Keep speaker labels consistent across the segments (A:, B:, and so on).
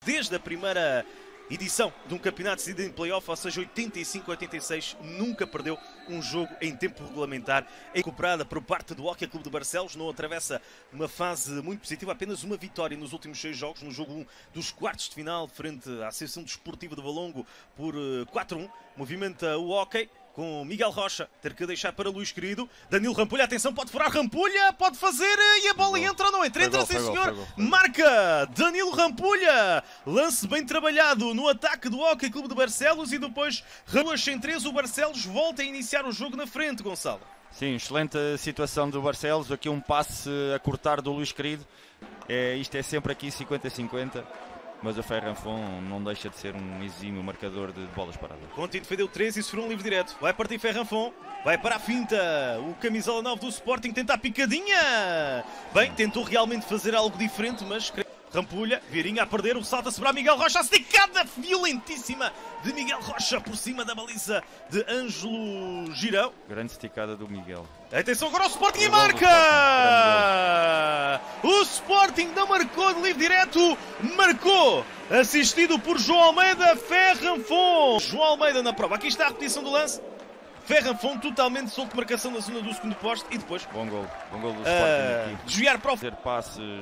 A: desde a primeira edição de um campeonato decidido em playoff, ou seja, 85-86, nunca perdeu um jogo em tempo regulamentar. Recuperada por parte do Hockey Clube de Barcelos, não atravessa uma fase muito positiva, apenas uma vitória nos últimos 6 jogos, no jogo 1 dos quartos de final, frente à Associação Desportiva de Valongo por 4-1. Movimenta o hockey com Miguel Rocha, ter que deixar para Luís Querido. Danilo Rampulha, atenção, pode furar Rampulha, pode fazer, e a bola entra ou não entra? Entra, sim senhor, marca Danilo Rampulha, lance bem trabalhado no ataque do Hockey Clube de Barcelos e depois, 2-3, o Barcelos volta a iniciar o jogo na frente, Gonçalo.
B: Sim, excelente situação do Barcelos, aqui um passe a cortar do Luís Querido, isto é sempre aqui 50-50. Mas o Ferranfon não deixa de ser um exímio marcador de bolas paradas.
A: Conti defendeu 3 e sofreu um livre direto. Vai partir Ferranfon, vai para a finta. O camisola 9 do Sporting tenta a picadinha. Bem, tentou realmente fazer algo diferente, mas... Rampulha, Vieirinha a perder, o salta-se para Miguel Rocha, a esticada violentíssima de Miguel Rocha por cima da baliza de Ângelo Girão.
B: Grande esticada do Miguel.
A: Atenção agora o Sporting e marca! O Sporting não marcou de livre direto, marcou, assistido por João Almeida, Ferranfon. João Almeida na prova, aqui está a repetição do lance. Ferranfon totalmente solto de marcação na zona do segundo poste e depois...
B: Bom gol do Sporting aqui.
A: Desviar para o...
B: Fazer passes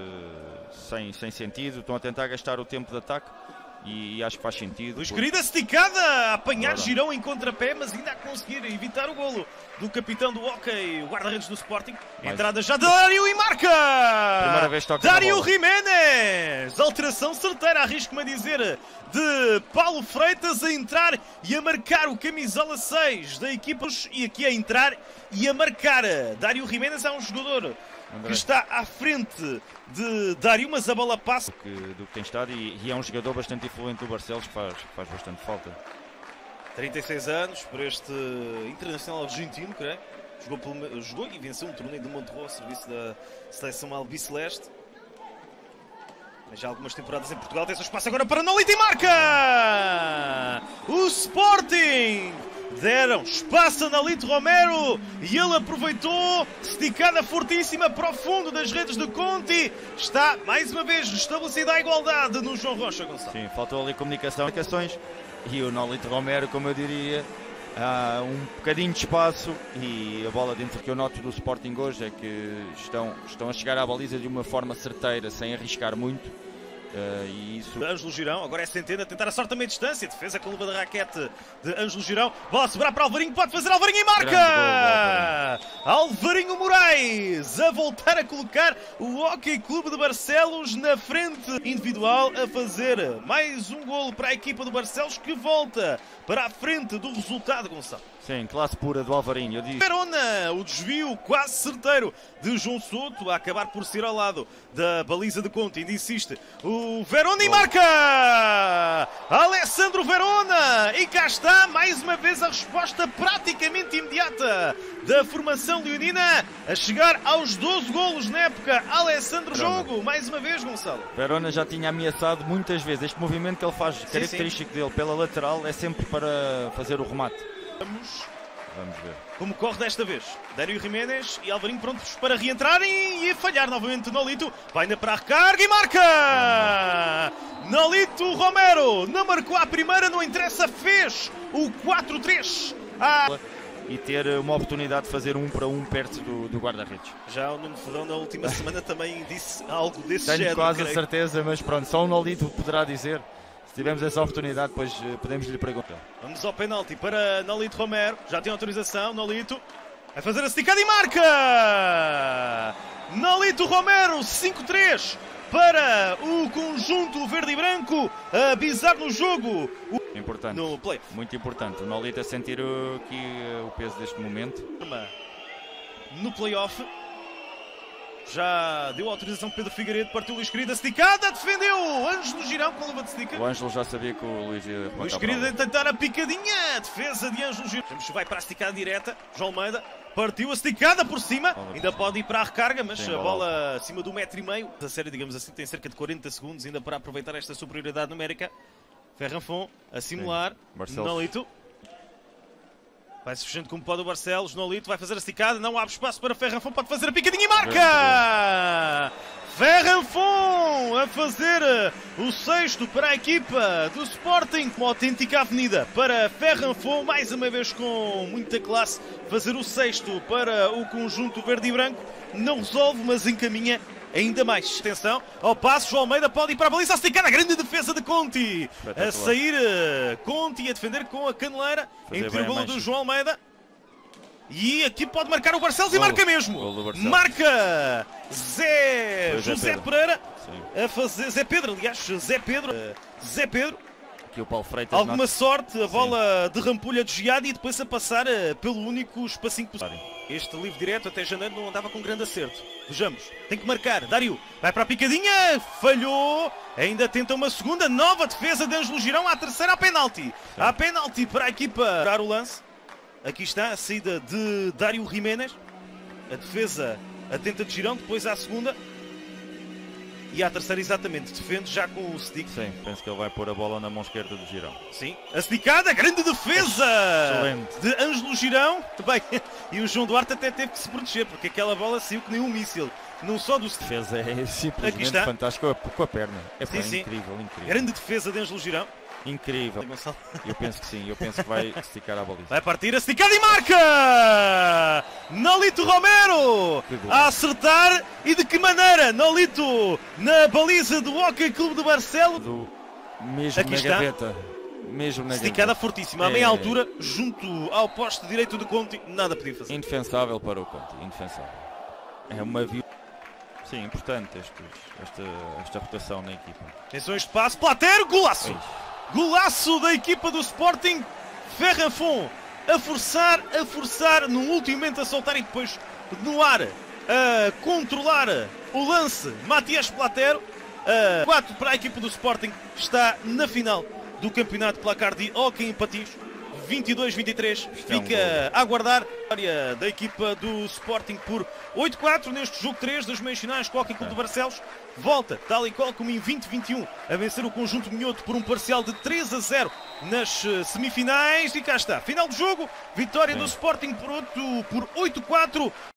B: sem sentido, estão a tentar gastar o tempo de ataque e acho que faz sentido.
A: Luís Querido esticada, a apanhar Girão em contrapé, mas ainda a conseguir evitar o golo do capitão do hockey, o guarda-redes do Sporting. Entrada já de Dário e marca!
B: Primeira vez toca
A: Dário Jiménez! Alteração certeira, arrisco-me a dizer, de Paulo Freitas a entrar e a marcar o camisola 6 da equipa. E aqui a entrar e a marcar. Dário Jiménez é um jogador que está à frente de Dário, mas a bola passa.
B: Do que tem estado e é um jogador bastante influente do Barcelos, que faz bastante falta.
A: 36 anos para este internacional argentino, creio. Jogou e venceu um torneio de Monterrey ao serviço da seleção albiceleste. Mas já há algumas temporadas em Portugal. Tem seu espaço agora para Nolito e marca! O Sporting! Deram espaço a Nolito Romero e ele aproveitou, esticada fortíssima para o fundo das redes de Conti. Está mais uma vez estabelecida a igualdade no João Rocha, Gonçalo.
B: Sim, faltou ali comunicações e o Nolito Romero, como eu diria, há um bocadinho de espaço e a bola dentro. Que eu noto do Sporting hoje é que estão a chegar à baliza de uma forma certeira, sem arriscar muito. E isso...
A: Ângelo Girão, agora é Centeno a tentar a sorte a meia distância, defesa com a luva da raquete de Ângelo Girão, bola a sobrar para Alvarinho, pode fazer Alvarinho e marca! Alvarinho Moraes a voltar a colocar o Hockey Clube de Barcelos na frente individual, a fazer mais um golo para a equipa do Barcelos, que volta para a frente do resultado, Gonçalo.
B: Sim, classe pura do Alvarinho.
A: Verona, o desvio quase certeiro de João Souto, a acabar por ser ao lado da baliza de Conti. Ainda insiste o Verona e marca! Alessandro Verona! E cá está, mais uma vez, a resposta praticamente imediata da formação leonina, a chegar aos 12 golos na época. Alessandro Jogo, mais uma vez, Gonçalo.
B: Verona já tinha ameaçado muitas vezes. Este movimento que ele faz, característico dele pela lateral, é sempre para fazer o remate.
A: Vamos ver como corre desta vez. Dário Jiménez e Alvarinho prontos para reentrarem e a falhar novamente Nolito. Vai ainda para a recarga e marca! Nolito Romero não marcou à primeira, não interessa, fez o 4-3.
B: E ter uma oportunidade de fazer 1-1 perto do guarda-redes.
A: Já o Nuno Fedão na última semana também disse algo desse
B: género.
A: Tenho
B: quase a certeza, mas pronto, só o Nolito poderá dizer. Se tivermos essa oportunidade, depois podemos lhe perguntar.
A: Vamos ao penalti para Nolito Romero. Já tem autorização, Nolito. Vai fazer a esticada e marca! Nolito Romero, 5-3 para o conjunto verde e branco. A pisar no jogo.
B: Importante.
A: No play.
B: Muito importante. O Nolito a sentir aqui o peso deste momento.
A: No play-off. Já deu autorização Pedro Figueiredo, partiu Luís Querido, esticada, defendeu Ângelo Girão com a luva de estica.
B: O Ângelo já sabia que o Luís ia
A: Luís Querido a tentar a picadinha, defesa de Ângelo Girão. Vai para a esticada direta, João Almeida, partiu a esticada por cima, ainda pode ir para a recarga, mas a bola acima do 1,5 m. A série, digamos assim, tem cerca de 40 segundos ainda para aproveitar esta superioridade numérica. Ferranfon a simular, Nolito. Vai-se fechando como pode o Barcelos. Nolito vai fazer a esticada. Não abre espaço para Ferranfon. Pode fazer a picadinha e marca! Ferranfon a fazer o sexto para a equipa do Sporting. Uma autêntica avenida para Ferranfon, mais uma vez com muita classe, fazer o sexto para o conjunto verde e branco. Não resolve, mas encaminha ainda mais. Atenção ao passo, João Almeida pode ir para a baliza, a esticar a grande defesa de Conti. A sair Conti a defender com a caneleira, entre o golo do João Almeida. E aqui pode marcar o Barcelos e marca mesmo. Marca José Pereira a fazer. Zé Pedro, aliás, Zé Pedro.
B: Aqui o Paulo Freitas.
A: Alguma sorte, a bola de rampulha desviada e depois a passar pelo único espacinho possível. Este livre direto até janeiro não andava com grande acerto. Vejamos, tem que marcar. Dário vai para a picadinha, falhou. Ainda tenta uma segunda, nova defesa de Ângelo Girão. À terceira, a penalti. Há penalti para a equipa dar o lance. Aqui está a saída de Dário Jiménez. A defesa atenta de Girão, depois à segunda. E à terceira exatamente, defende já com o stick.
B: Sim, penso que ele vai pôr a bola na mão esquerda de Girão.
A: Sim, a esticada, grande defesa de Ângelo Girão. Bem, e o João Duarte até teve que se proteger, porque aquela bola saiu que nem um míssil. Não só do
B: defesa é simplesmente fantástico com a perna. É incrível.
A: Grande defesa de Ângelo Girão.
B: Incrível. Eu penso que sim, eu penso que vai esticar a baliza.
A: Vai partir a esticada e marca! Nolito Romero a acertar, e de que maneira? Nolito na baliza do Hockey Clube de Barcelos.
B: Mesmo aqui na gaveta.
A: Esticada fortíssima, à meia altura, junto ao poste direito de Conti, nada podia fazer.
B: Indefensável para o Conti, indefensável. É uma sim, importante esta rotação na equipa.
A: Atenção a este passo, Platero, golaço! Golaço da equipa do Sporting. Ferranfon a forçar, no último momento a soltar e depois no ar a controlar o lance. Matias Platero, 4 para a equipa do Sporting, está na final do campeonato. Placar de hóquei em patins 22-23, fica a aguardar a vitória da equipa do Sporting por 8-4 neste jogo 3 das meias finais com o Hockey Clube de Barcelos. Volta, tal e qual como em 2021, a vencer o conjunto minhoto por um parcial de 3-0 nas semifinais. E cá está, final do jogo, vitória do Sporting por 8-4.